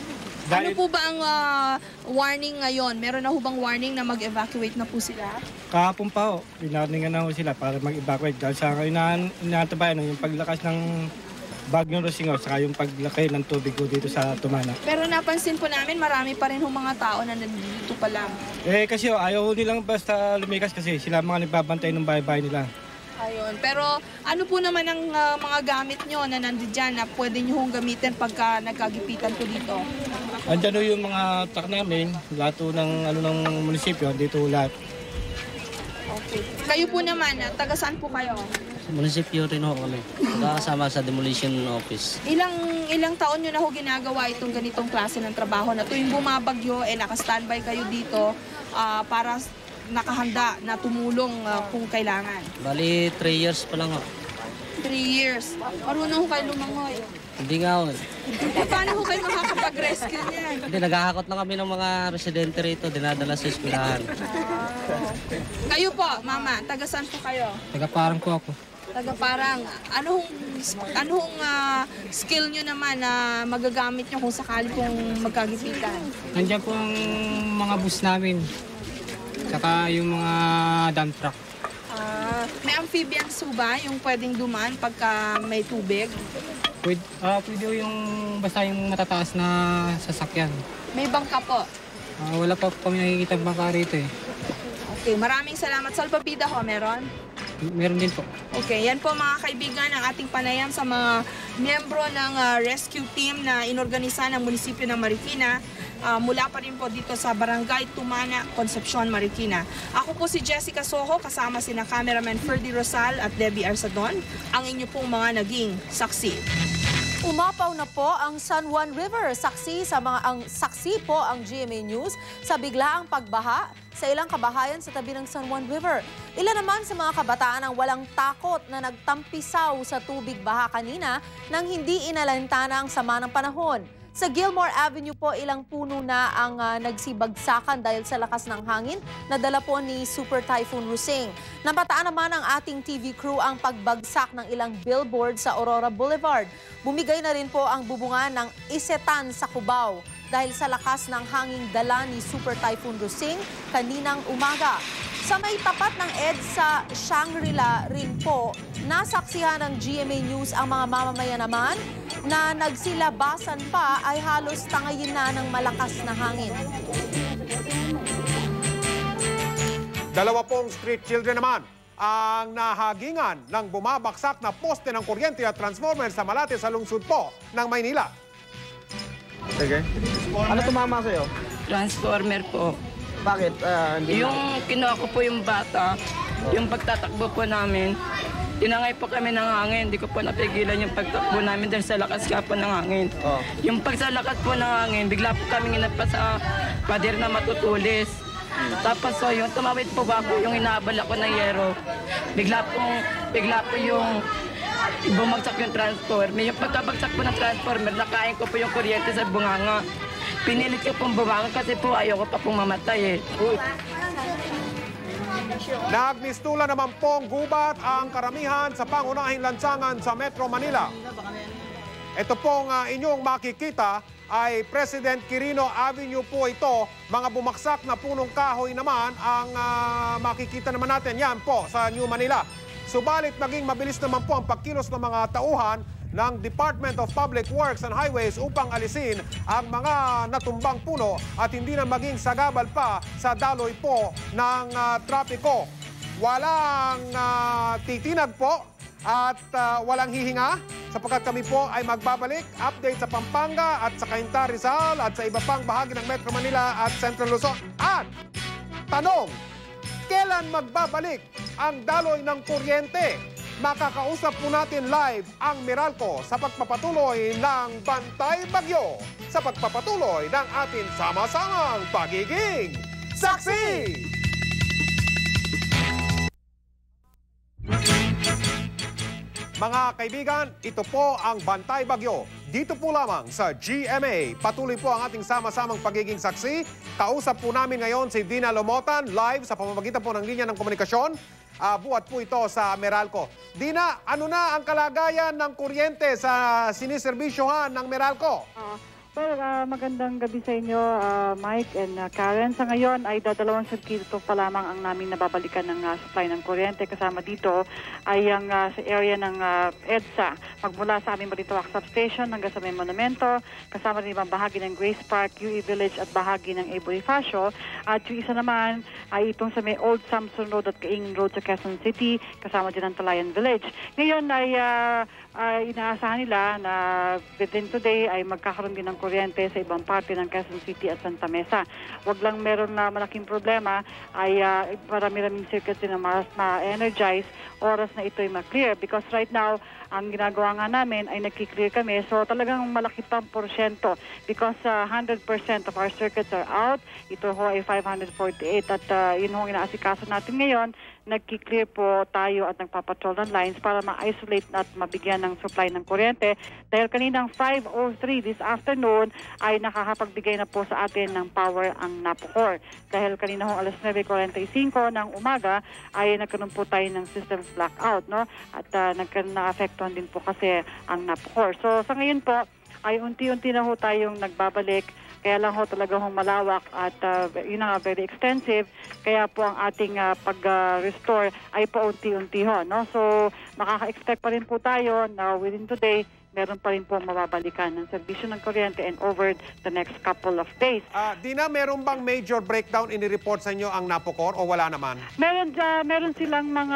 Ano Dahil, po ba ang uh, warning ngayon? Meron na ho bang warning na mag-evacuate na po sila? Kahapon pa ho, pinarningan na ho sila para mag-evacuate dahil sa inaantabayan yung paglakas ng Bagyo Rosing o saka yung paglaki ng tubig ko dito sa Tumana. Pero napansin po namin marami pa rin ho mga tao na nandito pa lang. Eh kasi oh, ayaw nilang basta lumikas kasi sila mga nagbabantay ng bahay-bahay nila. Ayun. Pero ano po naman ang uh, mga gamit nyo na nandiyan na pwede nyo hong gamitin pagka nagkagipitan po dito? Andyan ho yung mga truck namin, lahat ng, ano, ng munisipyo, dito lahat. Okay. Kayo po naman, taga saan po kayo? Sa munisipyo rin ho kami. Kasama sa demolition office. Ilang ilang taon nyo na ho ginagawa itong ganitong klase ng trabaho na tuwing bumabagyo, eh naka-standby kayo dito uh, para nakahanda na tumulong uh, kung kailangan? Bali, three years pa lang ho. Three years. Marunong ho kayo lumangoy? Hindi nga ho. Eh, paano ho kayo makakapag-rescue niyan? Hindi, naghahakot na kami ng mga residente rito, dinadala sa eskwelahan. Kayo po, mama, taga saan po kayo? Taga-Parang po ako. Taga-Parang. Anong, anong uh, skill nyo naman na magagamit nyo kung sakali pong magkagipitan? Nandiyan po ang mga bus namin. Saka yung mga dump truck. Uh, may amphibians po ba yung pwedeng dumaan pagka may tubig? Pwede, uh, pwede yung basta yung matataas na sasakyan. May bangka po? Uh, wala pa po kami nakikita bangka rito eh. Okay, maraming salamat. Salpabida ho, meron? Meron din po. Okay, yan po mga kaibigan ang ating panayam sa mga miyembro ng uh, rescue team na inorganisa ng munisipyo ng Marikina. Uh, mula pa rin po dito sa Barangay Tumana, Concepcion, Marikina. Ako po si Jessica Soho, kasama sina cameraman Ferdy Rosal at Debbie Arsadon, ang inyo pong mga naging saksi. Umapaw na po ang San Juan River. Saksi sa mga ang saksi po ang G M A News sa biglaang pagbaha sa ilang kabahayan sa tabi ng San Juan River. Ilan naman sa mga kabataan ang walang takot na nagtampisaw sa tubig baha kanina nang hindi inalantana ang sama ng panahon. Sa Gilmore Avenue po, ilang puno na ang uh, nagsibagsakan dahil sa lakas ng hangin na dala po ni Super-Typhoon Rosing. Napataan naman ang ating T V crew ang pagbagsak ng ilang billboard sa Aurora Boulevard. Bumigay na rin po ang bubungan ng isetan sa Cubao dahil sa lakas ng hanging dala ni Super-Typhoon Rosing kaninang umaga. Sa may tapat ng EDSA Shangri-La rin po, nasaksihan ng G M A News ang mga mamamayan naman na nagsilabasan pa ay halos tangayin na ng malakas na hangin. Dalawa pong street children naman ang nahagingan ng bumabaksak na poste ng kuryente at transformer sa Malate sa lungsod po ng Maynila. Sige. Ano tumama sa'yo? Transformer po. Bakit? Uh, yung kinuha ko po yung bata, yung pagtatakbo po namin, tinangay po kami ng hangin. Hindi ko po napigilan yung pagtakbo namin dahil sa lakas ka po ng hangin. Oh. Yung pagsalakas po ng hangin, bigla po kami ginapa sa pader na matutulis. Hmm. Tapos so, yung tumawid po ba ako, yung inaabal ako ng yero, bigla po, bigla po yung bumagsak yung transformer. Yung pagkabagsak po ng transformer, nakain ko po yung kuryente sa bunganga. Pinilit ko pong bumangon kasi po ayoko pa pong mamatay eh. Uy. Nagmistula naman pong gubat ang karamihan sa pangunahing lansangan sa Metro Manila. Ito pong uh, inyong makikita ay President Quirino Avenue po ito. Mga bumaksak na punong kahoy naman ang uh, makikita naman natin yan po sa New Manila. Subalit maging mabilis naman po ang pagkilos ng mga tauhan ng Department of Public Works and Highways upang alisin ang mga natumbang puno at hindi na maging sagabal pa sa daloy po ng uh, trapiko. Walang uh, titinag po at uh, walang hihinga sapagkat kami po ay magbabalik. Update sa Pampanga at sa Cainta, Rizal at sa iba pang bahagi ng Metro Manila at Central Luzon. At tanong, kailan magbabalik ang daloy ng kuryente? Makakausap po natin live ang Meralco sa pagpapatuloy ng Bantay Bagyo, sa pagpapatuloy ng ating sama-samang pagiging saksi! Mga kaibigan, ito po ang Bantay Bagyo. Dito po lamang sa G M A. Patuloy po ang ating sama-samang pagiging saksi. Kausap po namin ngayon si Dina Lomotan live sa pamamagitan po ng linya ng komunikasyon. Uh, buhat po ito sa Meralco. Dina, ano na ang kalagayan ng kuryente sa siniservisyohan ng Meralco? Uh, well, uh, magandang gabi sa inyo, uh, Mike and uh, Karen. Sa ngayon ay dadalawang sirkito pa lamang ang namin nababalikan ng uh, supply ng kuryente. Kasama dito ay ang uh, sa area ng uh, EDSA. Magmula sa aming Balintawak Substation hanggang sa may monumento. Kasama rin ibang bahagi ng Grace Park, U E Village at bahagi ng A. Bonifacio. At yung isa naman ay itong sa may Old Samson Road at Kaingin Road sa Quezon City. Kasama din ang Talayan Village. Ngayon ay uh, uh, inaasahan nila na within today ay magkakaroon din ng kuryente sa ibang parte ng Quezon City at Santa Mesa. Wag lang meron na malaking problema ay uh, marami-raming circuits din na mas ma-energize oras na ito ay ma-clear because right now ang ginagawa nga namin ay nagki-clear kami. So talagang malaki pang porsyento because uh, one hundred percent of our circuits are out. Ito ho ay five hundred forty-eight at uh, yun ho inaasikaso natin ngayon. Nagki-clear po tayo at nagpapatrol ng lines para ma-isolate at mabigyan ng supply ng kuryente. Dahil kaninang five oh three this afternoon ay nakakapagbigay na po sa atin ng power ang Napocor. Dahil kanina ho alas nine forty-five ng umaga ay nagkaroon po tayo ng systems blackout, no? At uh, nagkaroon na affectuhan din po kasi ang Napocor. So sa ngayon po ay unti-unti na ho tayong nagbabalik. Kaya lang ho talaga hong malawak at uh, yun nga, very extensive. Kaya po ang ating uh, pag-restore uh, ay paunti-unti ho. No? So makaka-expect pa rin po tayo na within today, meron pa rin po mababalikan ng serbisyo ng kuryente and over the next couple of days. Uh, Dina, meron bang major breakdown ini-report sa inyo ang Napocor o wala naman? Meron, uh, meron silang mga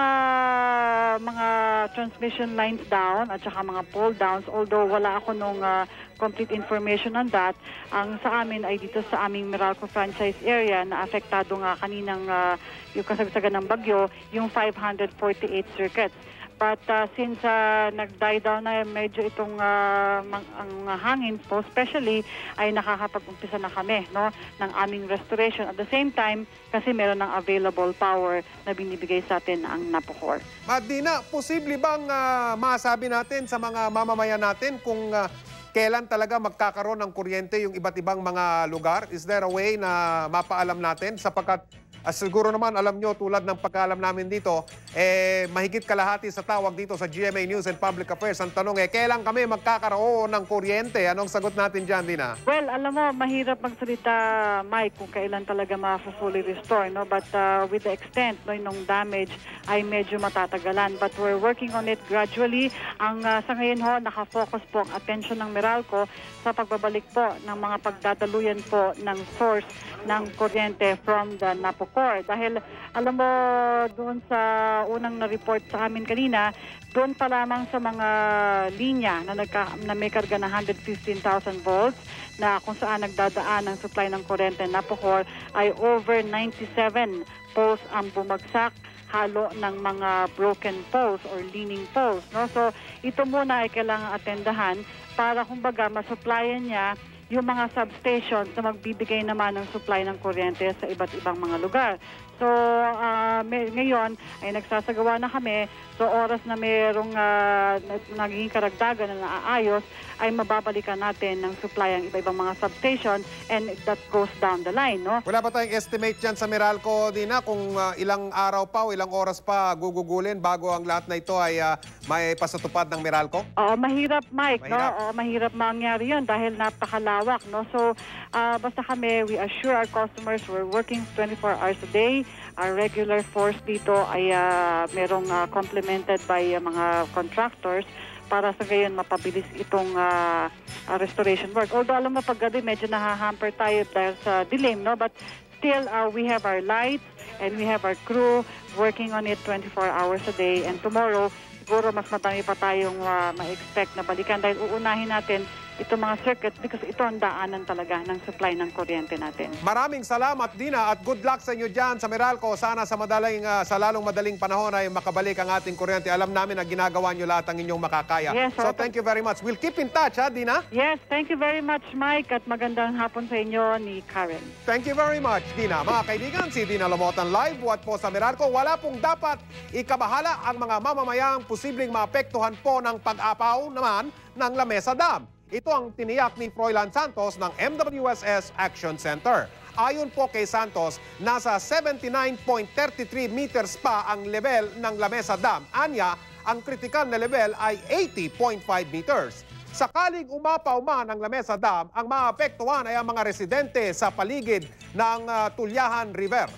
mga transmission lines down at saka mga pole downs, although wala ako nung uh, complete information on that. Ang sa amin ay dito sa aming Meralco franchise area na apektado nga kaninang uh, yung kasagsagan ng Bagyo, yung five hundred forty-eight circuits. But uh, since uh, nag-die down na medyo itong uh, ang hangin po, especially ay nakakapag-umpisa na kami no, ng aming restoration. At the same time, kasi meron ng available power na binibigay sa atin ang Napocor. Dina, posible bang uh, masabi natin sa mga mamamayan natin kung uh, kailan talaga magkakaroon ng kuryente yung iba't ibang mga lugar? Is there a way na mapaalam natin? Sapagkat uh, siguro naman alam nyo tulad ng pagkaalam namin dito, eh, mahigit kalahati sa tawag dito sa G M A News and Public Affairs. Ang tanong eh, kailan kami magkakaroon ng kuryente? Anong sagot natin dyan, Dina? Well, alam mo, mahirap magsalita, Mike, kung kailan talaga ma-fully restore. No? But uh, with the extent no, nung damage ay medyo matatagalan. But we're working on it gradually. Ang uh, sa ngayon ho, nakafocus po ang attention ng Meralco sa pagbabalik po ng mga pagdadaluyan po ng source ng kuryente from the Napocor. Dahil alam mo, doon sa unang na-report sa amin kanina, doon pa lamang sa mga linya na, nagka, na may karga na one hundred fifteen thousand volts na kung saan nagdadaan ng supply ng kuryente Napocor ay over ninety-seven poles ang bumagsak, halo ng mga broken poles or leaning poles. No? So ito muna ay kailangan atendahan para kumbaga masupplyan niya yung mga substations na magbibigay naman ng supply ng kuryente sa iba't ibang mga lugar. So, uh, may, ngayon ay nagsasagawa na kami. So, oras na mayroong uh, naging karagdagan na naaayos, ay mababalikan natin ng supply ang iba-ibang mga substation and that goes down the line, no? Wala ba tayong estimate dyan sa Meralco, Dina, kung uh, ilang araw pa o ilang oras pa gugugulin bago ang lahat na ito ay uh, may pasatupad ng Meralco? Oo, mahirap, Mike, mahirap. no? Oo, mahirap mangyari yun dahil napakalawak, no? So, uh, basta kami, we assure our customers we're working twenty-four hours a day. Our regular force dito ay uh, merong uh, complemented by uh, mga contractors para sa gayon mapabilis itong uh, uh, restoration work. Although alam mo pag gabi medyo nahahamper tayo dahil sa dilim, no? But still uh, we have our lights and we have our crew working on it twenty-four hours a day. And tomorrow siguro mas madami pa tayong uh, ma-expect na balikan dahil uunahin natin itong mga circuits because ito ang daanan talaga ng supply ng kuryente natin. Maraming salamat, Dina, at good luck sa inyo dyan sa Meralco. Sana sa, madaling, uh, sa lalong madaling panahon ay makabalik ang ating kuryente. Alam namin na ginagawa nyo lahat ang inyong makakaya. Yes, so thank you very much. We'll keep in touch, ha, Dina? Yes, thank you very much, Mike, at magandang hapon sa inyo ni Karen. Thank you very much, Dina. Mga kaibigan, si Dina Lamotan live, buhat po sa Meralco. Wala pong dapat ikabahala ang mga mamamayang posibleng maapektuhan po ng pag-apaw naman ng Lamesa Dam. Ito ang tiniyak ni Froilan Santos ng M W S S Action Center. Ayon po kay Santos, nasa seventy-nine point three three meters pa ang level ng Lamesa Dam. Anya, ang critical na level ay eighty point five meters. Sakaling umapaw man ang Lamesa Dam, ang maapektuhan ay ang mga residente sa paligid ng uh, Tulyahan River.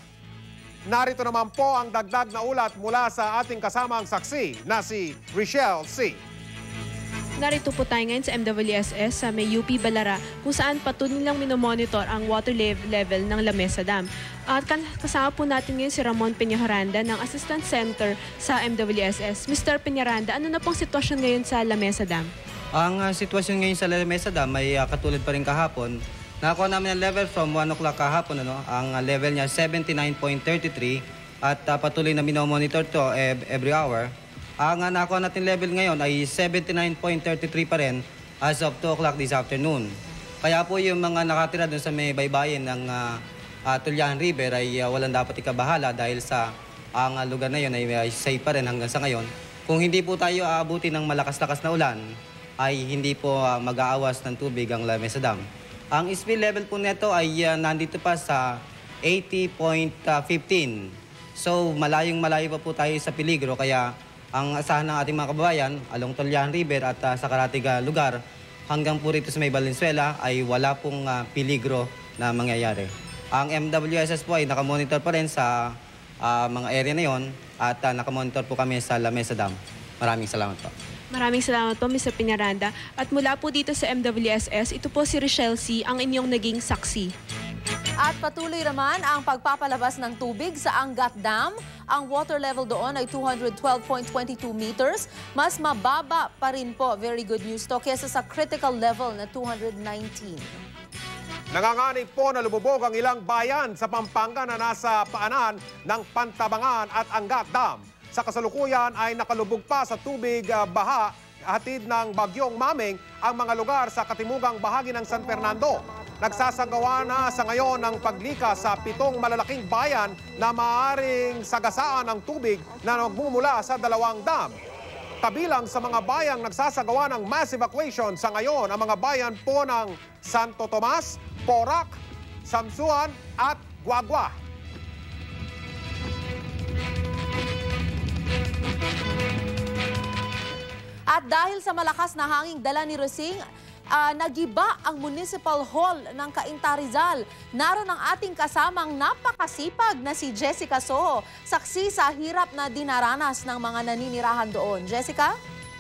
Narito naman po ang dagdag na ulat mula sa ating kasamang saksi na si Richelle C. Narito po tayo ngayon sa M W S S sa may U P Balara kung saan patuloy nilang minomonitor ang water level ng Lamesa Dam. At kasama po natin ngayon si Ramon Peñaranda ng Assistant Center sa M W S S. Mister Peñaranda, ano na pong sitwasyon ngayon sa Lamesa Dam? Ang uh, sitwasyon ngayon sa Lamesa Dam ay uh, katulad pa rin kahapon. Nakakuha namin ang level from one o'clock kahapon. Ano? Ang uh, level niya seventy-nine point three three at uh, patuloy na minomonitor to every hour. Ang uh, nakuha natin level ngayon ay seventy-nine point three three pa rin as of two o'clock this afternoon. Kaya po yung mga nakatira dun sa may baybayin ng uh, uh, Tulyahan River ay uh, walang dapat ikabahala dahil sa ang uh, lugar na yun ay uh, safe pa rin hanggang sa ngayon. Kung hindi po tayo aabuti ng malakas-lakas na ulan, ay hindi po uh, mag-aawas ng tubig ang Lamesa Dam. Ang spill level po nito ay uh, nandito pa sa eighty point one five. So malayong malayo pa po tayo sa peligro kaya ang asahan ng ating mga kababayan along Tulyahan River at uh, sa karatig uh, lugar hanggang po rito sa may Valenzuela ay wala pong uh, peligro na mangyayari. Ang M W S S po ay nakamonitor pa rin sa uh, mga area na yon at uh, nakamonitor po kami sa Lamesa Dam. Maraming salamat po. Maraming salamat po, Mister Peñaranda. At mula po dito sa M W S S, ito po si Richelle C., ang inyong naging saksi. At patuloy naman ang pagpapalabas ng tubig sa Angat Dam. Ang water level doon ay two hundred twelve point two two meters. Mas mababa pa rin po, very good news to, kesa sa critical level na two hundred nineteen. Nanganganib po na lumubog ang ilang bayan sa Pampanga na nasa paanan ng Pantabangan at Angat Dam. Sa kasalukuyan ay nakalubog pa sa tubig uh, baha hatid ng Bagyong Maming ang mga lugar sa katimugang bahagi ng San Fernando. Nagsasagawa na sa ngayon ng paglikas sa pitong malalaking bayan na maaaring sagasaan ng tubig na nagmumula sa dalawang dam. Kabilang sa mga bayang nagsasagawa ng mass evacuation sa ngayon ang mga bayan po ng Santo Tomas, Porac, Samsuan at Guagua. At dahil sa malakas na hanging dala ni Rosing, uh, nagiba ang Municipal Hall ng Cainta Rizal. Naroon ang ating kasamang napakasipag na si Jessica Soho, saksi sa hirap na dinaranas ng mga naninirahan doon. Jessica?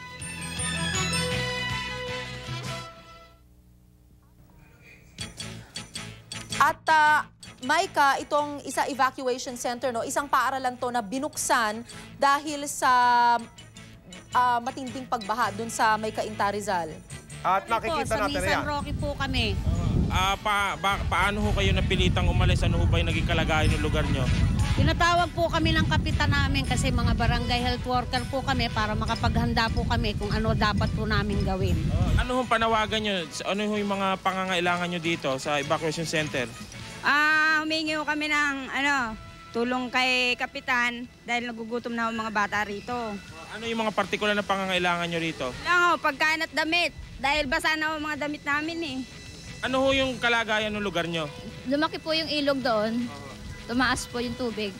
At uh, Maika, itong isa evacuation center, no, isang paaralan to na binuksan dahil sa Uh, matinding pagbaha dun sa may Cainta Rizal. At nakikita po, natin sa yan. San Roque po kami. Uh, pa, ba, paano ho kayo napilitang umalis? Ano ho ba yung naging kalagayan ng lugar nyo? Tinatawag po kami ng kapitan namin kasi mga barangay health worker po kami para makapaghanda po kami kung ano dapat po namin gawin. Uh, ano hong panawagan nyo? Ano ho yung mga pangangailangan nyo dito sa evacuation center? Ah, uh, humingi ho kami ng ano, tulong kay kapitan dahil nagugutom na ho mga bata rito. Ano yung mga partikular na pangangailangan nyo rito? Lang ho, pagkain at damit. Dahil basa na ho mga damit namin eh. Ano ho yung kalagayan ng lugar nyo? Lumaki po yung ilog doon. Tumaas po yung tubig.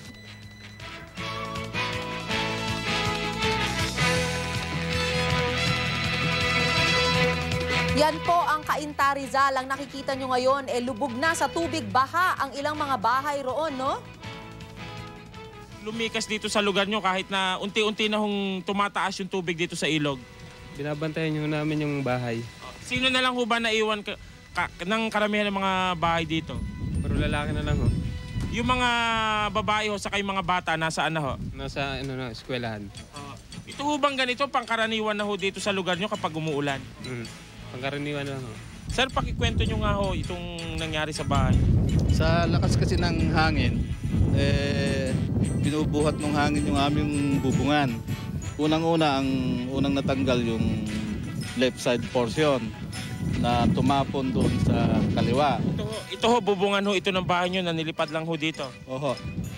Yan po ang Cainta Rizal. Ang nakikita nyo ngayon, eh, lubog na sa tubig baha ang ilang mga bahay roon, no? Lumikas dito sa lugar nyo kahit na unti-unti na hong tumataas yung tubig dito sa ilog? Binabantayan nyo namin yung bahay. Sino na lang ho ba naiwan ka, ka, ng karamihan ng mga bahay dito? Pero lalaki na lang ho. Yung mga babae ho sa kayong mga bata, nasaan na ho? Nasa ano, na, eskwelahan. Uh, ito ho bang ganito, pangkaraniwan na ho dito sa lugar nyo kapag umuulan? Mm, pangkaraniwan na ho. Sir, pakikwento nyo nga ho itong nangyari sa bahay. Sa lakas kasi ng hangin, eh, binubuhat ng hangin yung aming bubungan. Unang-una, ang unang natanggal yung left side portion na tumapon doon sa kaliwa. Ito ho, ito ho bubungan ho ito ng bahay nyo na nilipad lang ho dito. Oho.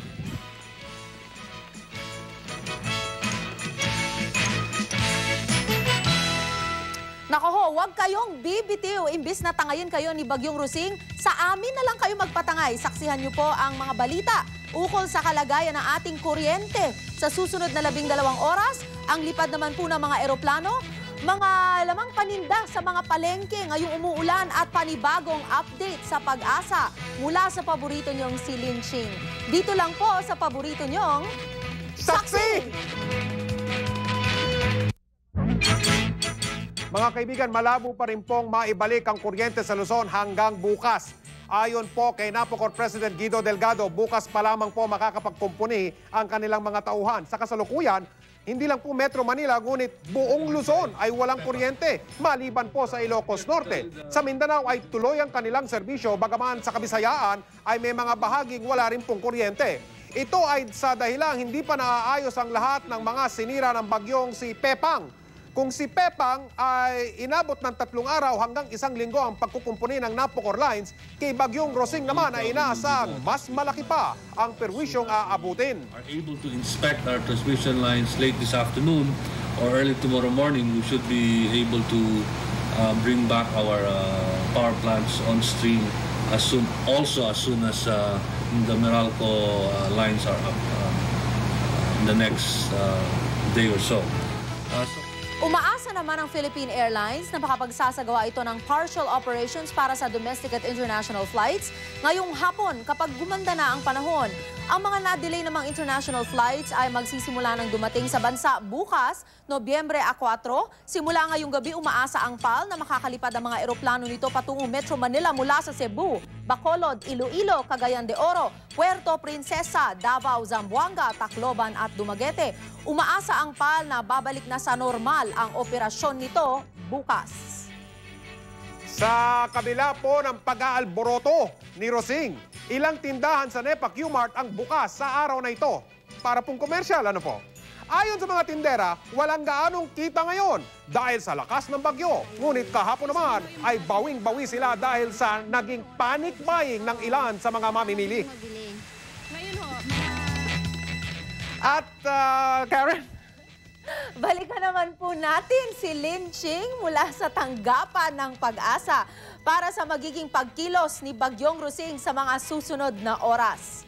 Nako ho, huwag kayong bibitiw. Imbis na tangayin kayo ni Bagyong Rosing, sa amin na lang kayo magpatangay. Saksihan niyo po ang mga balita ukol sa kalagayan ng ating kuryente. Sa susunod na labing dalawang oras, ang lipad naman po ng mga eroplano, mga lamang paninda sa mga palengke ngayong umuulan at panibagong update sa pag-asa mula sa paborito niyong si Linching. Dito lang po sa paborito niyong Saksi! Mga kaibigan, malabo pa rin pong maibalik ang kuryente sa Luzon hanggang bukas. Ayon po kay Napocor President Guido Delgado, bukas pa lamang po makakapagkumpuni ang kanilang mga tauhan. Sa kasalukuyan, hindi lang po Metro Manila, ngunit buong Luzon ay walang kuryente, maliban po sa Ilocos Norte. Sa Mindanao ay tuloy ang kanilang serbisyo, bagaman sa Kabisayaan ay may mga bahaging wala rin pong kuryente. Ito ay sa dahilang hindi pa naaayos ang lahat ng mga sinira ng bagyong si Pepang. Kung si Pepang ay inabot ng tatlong araw hanggang isang linggo ang pagkukumpuni ng Napocor lines, kay Bagyong Rosing naman ay inaasang mas malaki pa ang perwisyong aabutin. Are able to inspect our transmission lines late this afternoon or early tomorrow morning, we should be able to uh, bring back our uh, power plants on stream as soon, also as soon as uh, the Meralco uh, lines are up uh, in the next uh, day or so. Uh, so Umaasa naman ang Philippine Airlines na makapagsasagawa ito ng partial operations para sa domestic at international flights ngayong hapon kapag gumanda na ang panahon. Ang mga na-delay namang international flights ay magsisimula ng dumating sa bansa bukas, Nobyembre four. Simula ngayong gabi, umaasa ang P A L na makakalipad ang mga eroplano nito patungong Metro Manila mula sa Cebu, Bacolod, Iloilo, Cagayan de Oro, Puerto Princesa, Davao, Zamboanga, Tacloban at Dumaguete. Umaasa ang P A L na babalik na sa normal ang operasyon nito bukas. Sa kabila po ng pag-aalboroto ni Rosing, ilang tindahan sa Nepa Q-Mart ang bukas sa araw na ito. Para pong komersyal, ano po? Ayon sa mga tindera, walang gaanong kita ngayon dahil sa lakas ng bagyo. Ngunit kahapon naman ay bawing-bawi sila dahil sa naging panic buying ng ilan sa mga mamimili. At uh, Karen? Balikan naman po natin si Lin Ching mula sa tanggapan ng Pag-asa para sa magiging pagkilos ni Bagyong Rosing sa mga susunod na oras.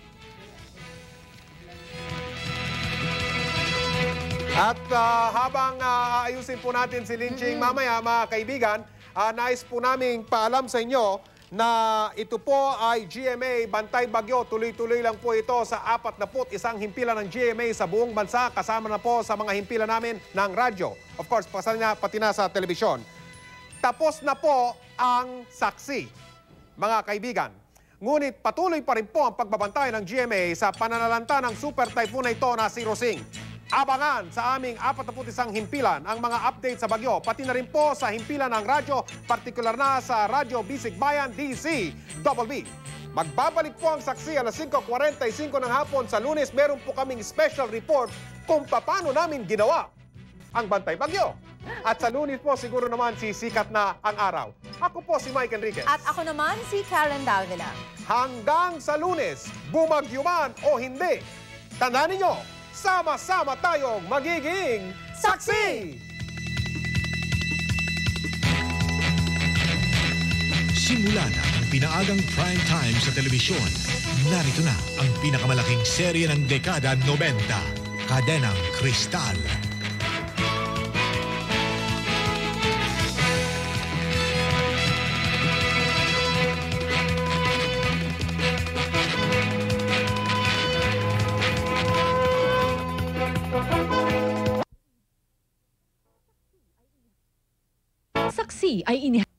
At uh, habang uh, ayusin po natin si Lin Ching, mm-hmm. mamaya mga kaibigan, uh, nais po naming paalam sa inyo na ito po ay G M A Bantay Bagyo. Tuloy-tuloy lang po ito sa apat na put isang himpilan ng G M A sa buong bansa. Kasama na po sa mga himpilan namin ng radyo. Of course, pati na sa telebisyon. Tapos na po ang Saksi, mga kaibigan. Ngunit patuloy pa rin po ang pagbabantay ng G M A sa pananalanta ng Super-Typhoon na ito na si Rosing. Abangan sa aming apat na put isang himpilan ang mga update sa bagyo, pati na rin po sa himpilan ng radyo, partikular na sa Radyo Bisig Bayan D C B B. Magbabalik po ang Saksi alas singko forty-five ng hapon sa Lunes. Meron po kaming special report kung paano namin ginawa ang Bantay Bagyo. At sa Lunes po siguro naman sisikat na ang araw. Ako po si Mike Enriquez. At ako naman si Karen Davila. Hanggang sa Lunes, bumagyo man o hindi, tandaan ninyo, sama-sama tayong magiging Saksi! Simula na ang pinaagang prime time sa telebisyon. Narito na ang pinakamalaking serye ng dekada ninety, Kadenang Kristal. Saksi ay ini